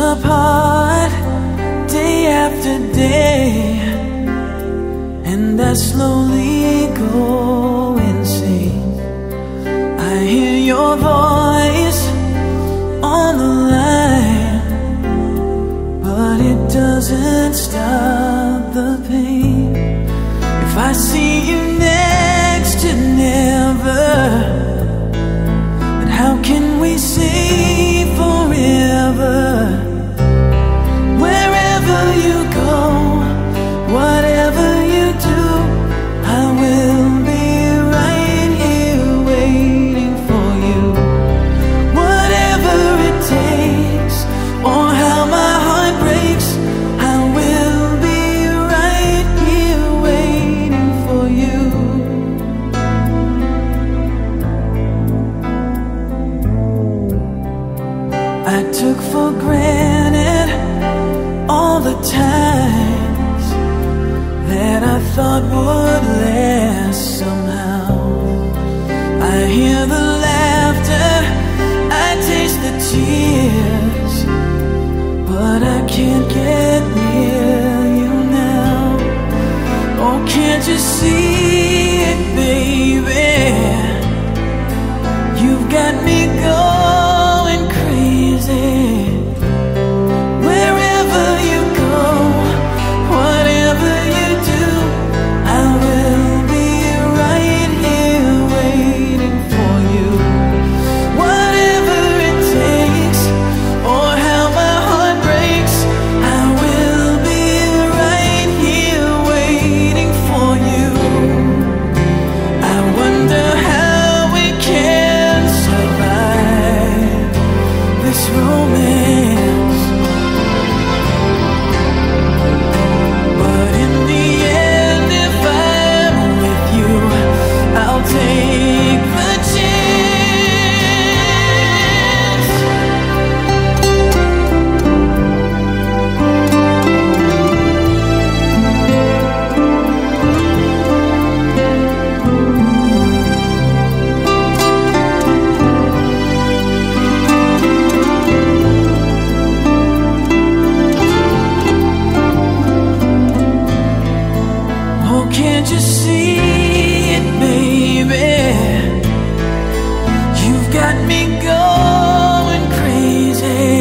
apart day after day, and I slowly go insane. I hear your voice on the line, but it doesn't stop the pain. If I see you next to never, then how can we say forever? Wherever you go, whatever you do, I will be right here waiting for you. Whatever it takes, or how my heart breaks, I will be right here waiting for you. I took for granted all the times that I thought would last somehow. I hear the laughter, I taste the tears, but I can't get near you now. Oh, can't you see it, baby? You've got me going crazy. Wherever you go, whatever you do, I will be right here waiting for you. Whatever it takes, or how my heart breaks, I will be right here waiting for you. I wonder how we can survive this romance, but in the end, if I'm with you, I'll take the chance. Oh, can't you see it, baby? You've got me going crazy.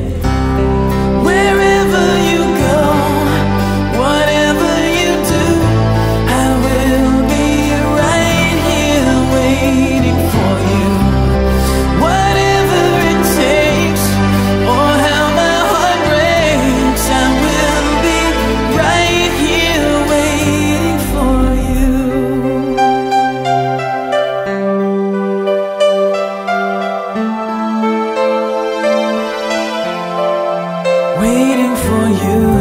Wherever you go, whatever you do, I will be right here waiting for you. Whatever it takes, or how my heart breaks, I will be right here waiting for you. Waiting for you.